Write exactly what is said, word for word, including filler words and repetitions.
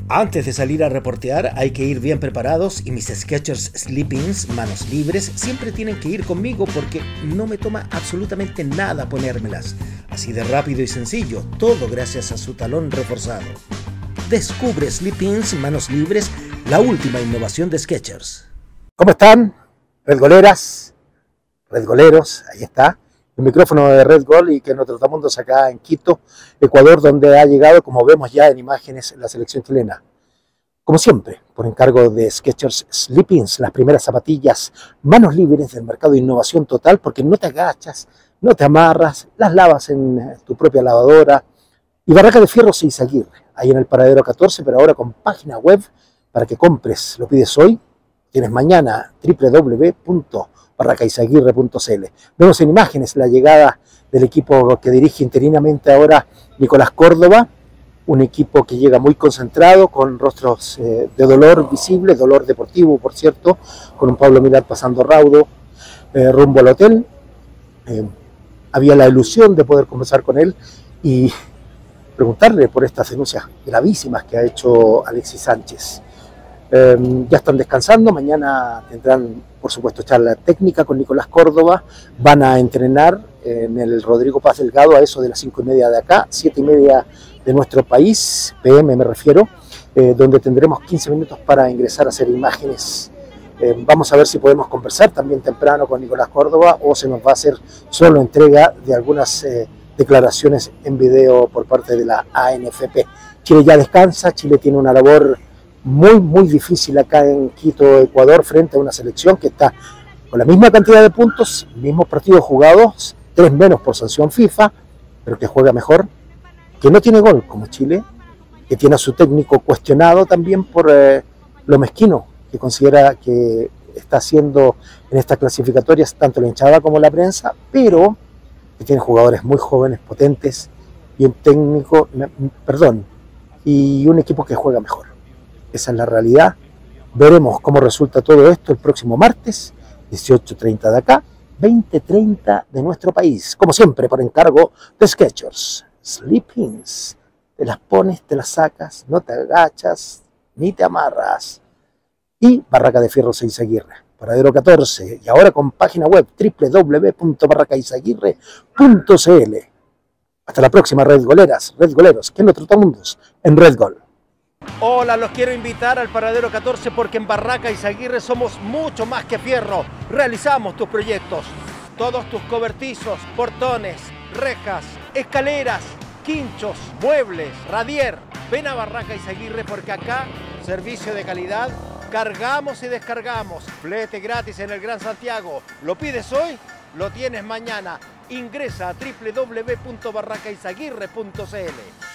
Antes de salir a reportear hay que ir bien preparados y mis Skechers Slip-ins, manos libres, siempre tienen que ir conmigo porque no me toma absolutamente nada ponérmelas. Así de rápido y sencillo, todo gracias a su talón reforzado. Descubre Slip-ins, manos libres, la última innovación de Skechers. ¿Cómo están? Red Goleras, Red Goleros, ahí está. El micrófono de Red Gol y que nos tratamos acá en Quito, Ecuador, donde ha llegado, como vemos ya en imágenes, la selección chilena. Como siempre, por encargo de Skechers Slip-ins, las primeras zapatillas manos libres del mercado de innovación total, porque no te agachas, no te amarras, las lavas en tu propia lavadora. Y Barraca de Fierro Seizaguirre, ahí en el paradero catorce, pero ahora con página web para que compres. Lo pides hoy, tienes mañana, doble u doble u doble u punto barraca izaguirre punto c l. Vemos en imágenes la llegada del equipo que dirige interinamente ahora Nicolás Córdoba, un equipo que llega muy concentrado, con rostros eh, de dolor visible, dolor deportivo, por cierto, con un Pablo Milar pasando raudo, eh, rumbo al hotel. Eh, había la ilusión de poder conversar con él y preguntarle por estas denuncias gravísimas que ha hecho Alexis Sánchez. Eh, ya están descansando, mañana tendrán, por supuesto, charla técnica con Nicolás Córdoba, van a entrenar en el Rodrigo Paz Delgado a eso de las cinco y media de acá, siete y media de nuestro país, P M me refiero, eh, donde tendremos quince minutos para ingresar a hacer imágenes. Eh, vamos a ver si podemos conversar también temprano con Nicolás Córdoba o se nos va a hacer solo entrega de algunas eh, declaraciones en video por parte de la A N F P. Chile ya descansa, Chile tiene una labor muy muy difícil acá en Quito, Ecuador, frente a una selección que está con la misma cantidad de puntos, mismos partidos jugados, tres menos por sanción FIFA, pero que juega mejor, que no tiene gol como Chile, que tiene a su técnico cuestionado también por eh, lo mezquino que considera que está haciendo en estas clasificatorias tanto la hinchada como la prensa, pero que tiene jugadores muy jóvenes, potentes, y un técnico, perdón, y un equipo que juega mejor. Esa es la realidad. Veremos cómo resulta todo esto el próximo martes, dieciocho treinta de acá, veinte treinta de nuestro país. Como siempre, por encargo de Skechers Slip-ins. Te las pones, te las sacas, no te agachas, ni te amarras. Y Barraca de Fierro Seizaguirre, paradero catorce. Y ahora con página web doble u doble u doble u punto barraca izaguirre punto c l. Hasta la próxima, Red Goleras, Red Goleros, que en otro mundos en Red Gol. Hola, los quiero invitar al paradero catorce porque en Barraca Izaguirre somos mucho más que fierro. Realizamos tus proyectos, todos tus cobertizos, portones, rejas, escaleras, quinchos, muebles, radier. Ven a Barraca Izaguirre porque acá, servicio de calidad, cargamos y descargamos. Flete gratis en el Gran Santiago. ¿Lo pides hoy? Lo tienes mañana. Ingresa a doble u doble u doble u punto barraca izaguirre punto c l.